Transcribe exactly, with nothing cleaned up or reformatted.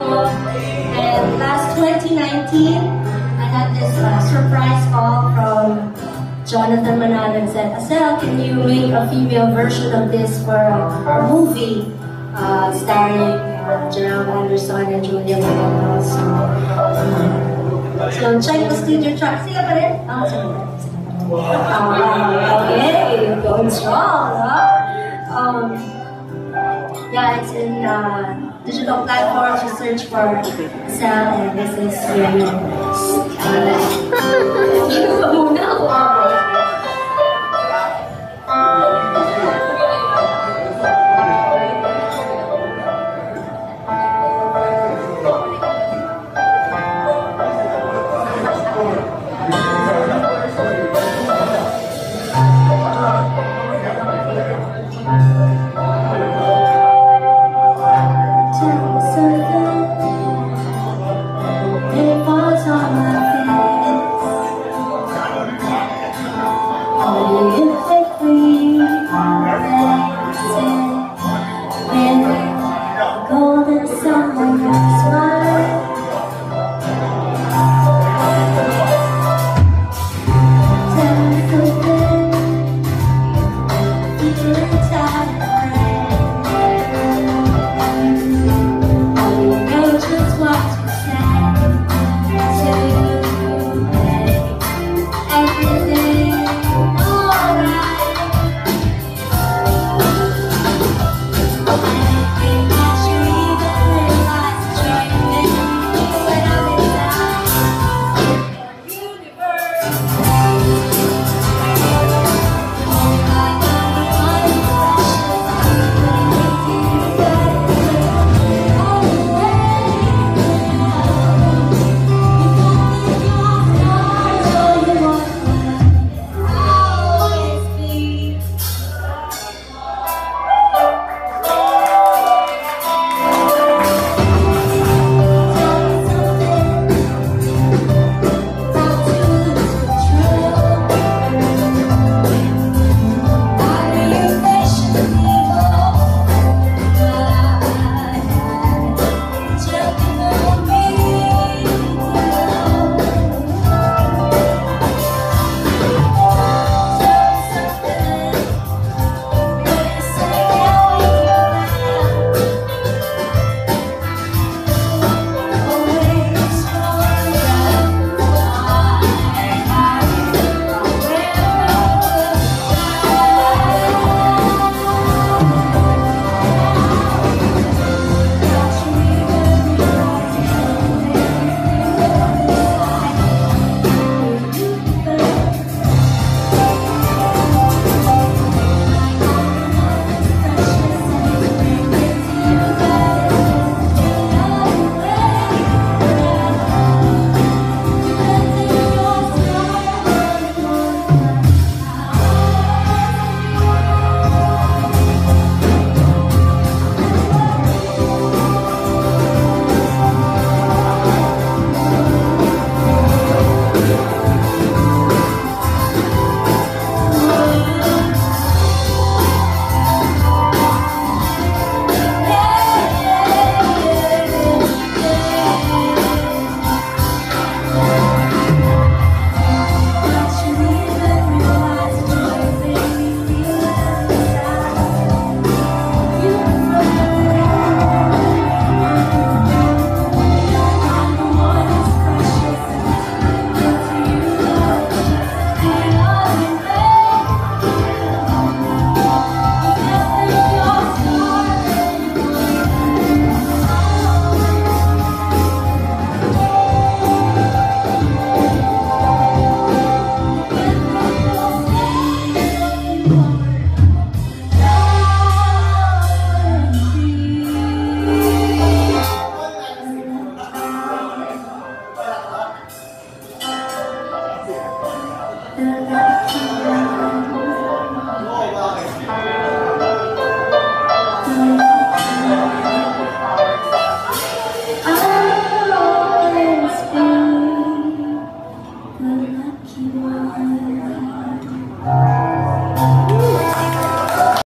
And last twenty nineteen, I had this uh, surprise call from Jonathan Manalo and said, Acel, can you make a female version of this for a, a movie uh, starring uh, Gerald Anderson and Julia Manalo? So, uh, so check the studio track. Sila pa rin? Oh, sorry. Uh, okay, going strong, huh? Um, yeah, it's in uh, digital platforms. You search for Acel, and this is really uh,